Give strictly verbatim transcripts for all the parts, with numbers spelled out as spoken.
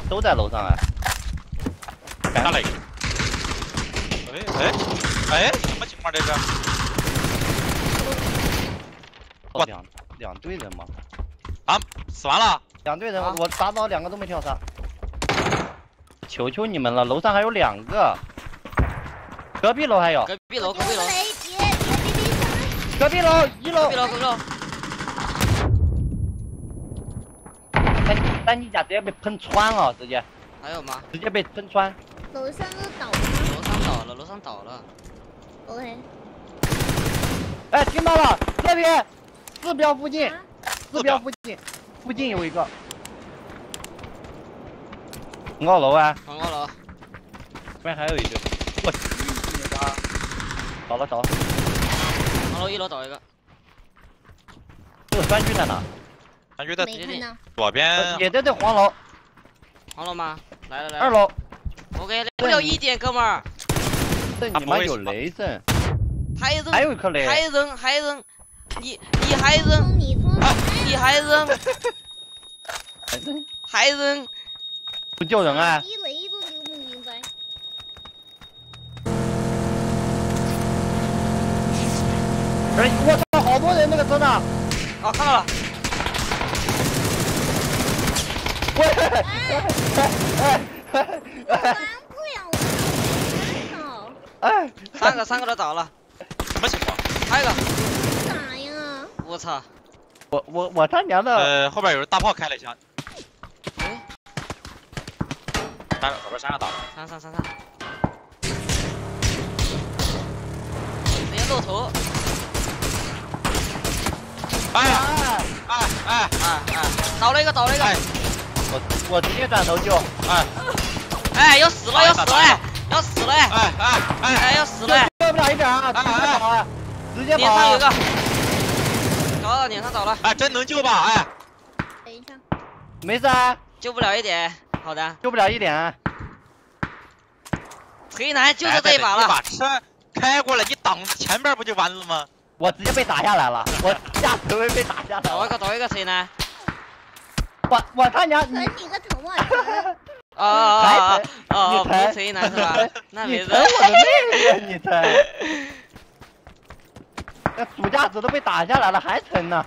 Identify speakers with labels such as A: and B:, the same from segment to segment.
A: 都在楼上啊。
B: 打雷！哎哎哎，什么情况这是？
A: 哦，两两队人吗？
B: 啊，死完了。
A: 两队人，啊、我打倒两个都没跳杀。求求你们了，楼上还有两个，隔壁楼还有。
C: 隔壁楼，隔壁楼。
A: 隔壁楼，一楼。
C: 隔壁楼，隔壁楼。
A: 但但你家直接被喷穿了，直接。
C: 还有吗？
A: 直接被喷穿。
D: 楼上都倒了。
C: 楼上倒了，楼上倒了。
D: OK。
A: 哎，听到了，这边四标附近，四标附近，附近有一个。红高楼啊。
C: 红高楼。
A: 这边还有一个。我去你妈！倒了倒了。
C: 红楼一楼倒一个。
A: 这个栓区在哪？
B: 感觉在
D: 左
B: 边，
A: 也在这黄楼。
C: 黄楼吗？来了来了。
A: 二楼。
C: 我给不了一点，哥们儿。
A: 这你妈有雷阵。
C: 还扔。
A: 还有一颗雷。
C: 还扔还扔，你你还扔，你还扔，还扔，
A: 不救人啊！
D: 一雷都丢不明白。
A: 哎，我操，好多人那个车上。
C: 哦，看到了。
D: 喂！玩不了，我
A: 哎，
C: 三个三个都倒了。
B: 什么情况？
C: 还有一个。
D: 咋呀？
C: 我操！
A: 我我我他娘的！
B: 呃，后边有人大炮开了一枪。哎。三个，左边三个倒了。
C: 三三三三。直接露头。
B: 哎哎哎哎
C: 哎！倒了一个，倒了一个。
A: 我我直接转头救。
B: 哎
C: 哎，要死了，要死了，要死了！
B: 哎哎
C: 哎，要死了！
A: 救不了一点啊！直接跑啊！直接跑。
C: 脸上有一个。倒了，脸上倒了。
B: 哎，真能救吧？哎。
D: 等一下。
A: 没事啊。
C: 救不了一点，好的。
A: 救不了一点。
C: 锤男就是这一把了。
B: 你把车开过来，你挡前边不就完了吗？
A: 我直接被打下来了，我下车位被打下来了。
C: 倒一个，倒一个谁呢？
A: 我我他娘！
D: 你你个头啊！
C: 哦哦哦哦，不是谁呢是吧？那没
A: 事。你踩我的妹妹，你踩！那主驾驶都被打下来了，还沉呢？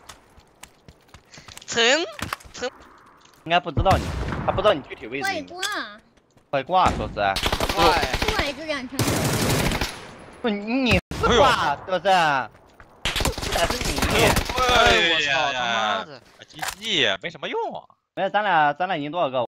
C: 沉沉，
A: 应该不知道你，他不知道你具体位置。
D: 外挂。
A: 外挂说是。
C: 怪。
D: 出来就两层。
A: 不，你。 挂是不是？还是你？
B: 哎呀呀！G G 没什么用。
A: 没有，咱俩咱俩赢多少个？